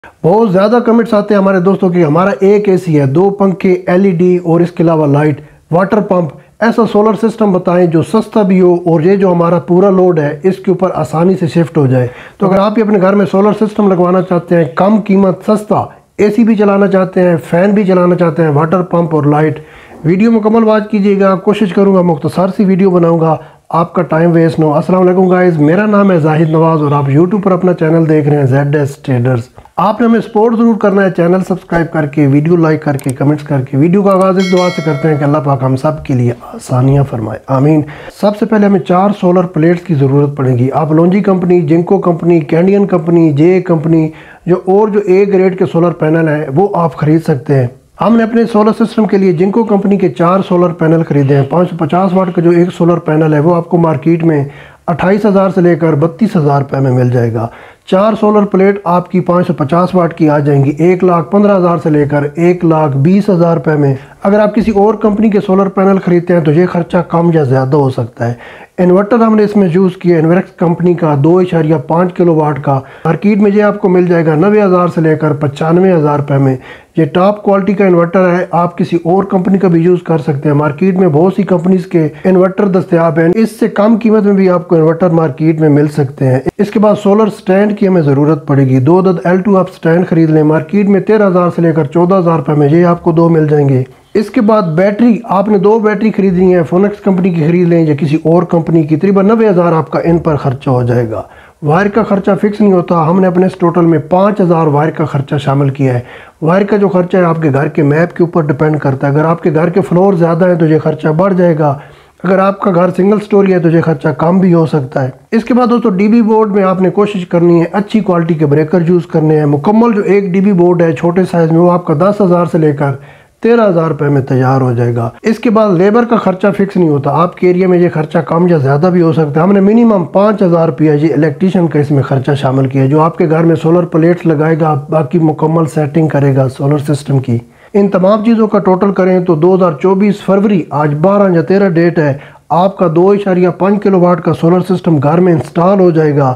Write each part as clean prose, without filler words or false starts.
बहुत ज़्यादा कमेंट्स आते हैं हमारे दोस्तों की हमारा एक एसी है, 2 पंखे, एलईडी और इसके अलावा लाइट, वाटर पंप, ऐसा सोलर सिस्टम बताएं जो सस्ता भी हो और ये जो हमारा पूरा लोड है इसके ऊपर आसानी से शिफ्ट हो जाए। तो अगर आप भी अपने घर में सोलर सिस्टम लगवाना चाहते हैं, कम कीमत, सस्ता, एसी भी चलाना चाहते हैं, फ़ैन भी चलाना चाहते हैं, वाटर पंप और लाइट, वीडियो मुकम्मल वॉच कीजिएगा। कोशिश करूँगा मुख्तसर सी वीडियो बनाऊँगा, आपका टाइम वेस्ट ना हो। अस्सलाम वालेकुम गाइस, मेरा नाम है जाहिद नवाज़ और आप यूट्यूब पर अपना चैनल देख रहे हैं ZS ट्रेडर्स। आपने हमें सपोर्ट ज़रूर करना है, चैनल सब्सक्राइब करके, वीडियो लाइक करके, कमेंट्स करके। वीडियो का आगाज़ इस दुआ से करते हैं कि अल्लाह पाक हम सब के लिए आसानियाँ फरमाए, आमीन। सबसे पहले हमें 4 सोलर प्लेट्स की ज़रूरत पड़ेगी। आप Longi company, Jinko company, Canadian company, J company जो ए ग्रेड के सोलर पैनल हैं वो आप ख़रीद सकते हैं। हमने अपने सोलर सिस्टम के लिए जिंको कंपनी के 4 सोलर पैनल खरीदे हैं। 550 वाट का जो एक सोलर पैनल है वो आपको मार्केट में 28,000 से लेकर 32,000 रुपये में मिल जाएगा। 4 सोलर प्लेट आपकी 550 वाट की आ जाएंगी 1,15,000 से लेकर 1,20,000 रुपये में। अगर आप किसी और कंपनी के सोलर पैनल खरीदते हैं तो ये खर्चा कम या ज़्यादा हो सकता है। इन्वर्टर हमने इसमें यूज़ किया इन्वर्क्स कंपनी का 2.5 किलोवाट का। मार्केट में ये आपको मिल जाएगा 90,000 से लेकर 95,000 रुपये में। ये टॉप क्वालिटी का इन्वर्टर है, आप किसी और कंपनी का भी यूज़ कर सकते हैं। मार्केट में बहुत सी कंपनीज के इन्वर्टर दस्तयाब हैं, इससे कम कीमत में भी आपको इन्वर्टर मार्केट में मिल सकते हैं। इसके बाद सोलर स्टैंड की हमें ज़रूरत पड़ेगी। 2 अदद L2 आप स्टैंड खरीद लें, मार्केट में 13,000 से लेकर 14,000 रुपये में ये आपको 2 मिल जाएंगे। इसके बाद बैटरी, आपने 2 बैटरी खरीदनी है, फोनेक्स कंपनी की खरीद लें या किसी और कंपनी की। तकरीबन 90,000 आपका इन पर खर्चा हो जाएगा। वायर का खर्चा फिक्स नहीं होता, हमने अपने इस टोटल में 5,000 वायर का खर्चा शामिल किया है। वायर का जो खर्चा है आपके घर के मैप के ऊपर डिपेंड करता है। अगर आपके घर के फ्लोर ज़्यादा है तो ये खर्चा बढ़ जाएगा, अगर आपका घर सिंगल स्टोरी है तो ये खर्चा कम भी हो सकता है। इसके बाद दोस्तों DB बोर्ड में आपने कोशिश करनी है अच्छी क्वालिटी के ब्रेकर यूज़ करने हैं। मुकम्मल जो एक DB बोर्ड है छोटे साइज़ में वो आपका 10,000 से लेकर 13,000 रुपये में तैयार हो जाएगा। इसके बाद लेबर का खर्चा फिक्स नहीं होता, आपके एरिया में ये खर्चा कम या ज़्यादा भी हो सकता है। हमने मिनिमम 5,000 रुपया ये इलेक्ट्रीशियन का इसमें खर्चा शामिल किया है जो आपके घर में सोलर प्लेट्स लगाएगा, बाकी मुकम्मल सेटिंग करेगा सोलर सिस्टम की। इन तमाम चीज़ों का टोटल करें तो 2024 फरवरी, आज 12 या 13 डेट है, आपका 2.5 किलोवाट का सोलर सिस्टम घर में इंस्टॉल हो जाएगा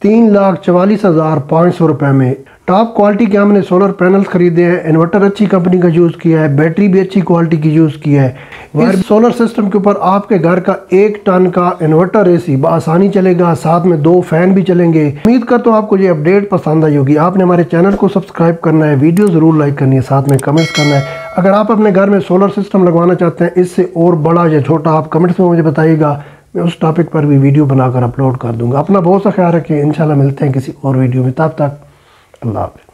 3,44,500 रुपये में। टॉप क्वालिटी के हमने सोलर पैनल्स खरीदे हैं, इन्वर्टर अच्छी कंपनी का यूज़ किया है, बैटरी भी अच्छी क्वालिटी की यूज़ किया है। इस सोलर सिस्टम के ऊपर आपके घर का 1 टन का इन्वर्टर एसी आसानी चलेगा, साथ में 2 फैन भी चलेंगे। उम्मीद करता हूँ आपको ये अपडेट पसंद आई होगी। आपने हमारे चैनल को सब्सक्राइब करना है, वीडियो ज़रूर लाइक करनी है, साथ में कमेंट्स करना है। अगर आप अपने घर में सोलर सिस्टम लगवाना चाहते हैं, इससे और बड़ा या छोटा, आप कमेंट्स में मुझे बताइएगा, मैं उस टॉपिक पर भी वीडियो बनाकर अपलोड कर दूंगा। अपना बहुत सा ख्याल रखें, इंशाल्लाह मिलते हैं किसी और वीडियो में, तब तक अल्लाह हाफ़िज़।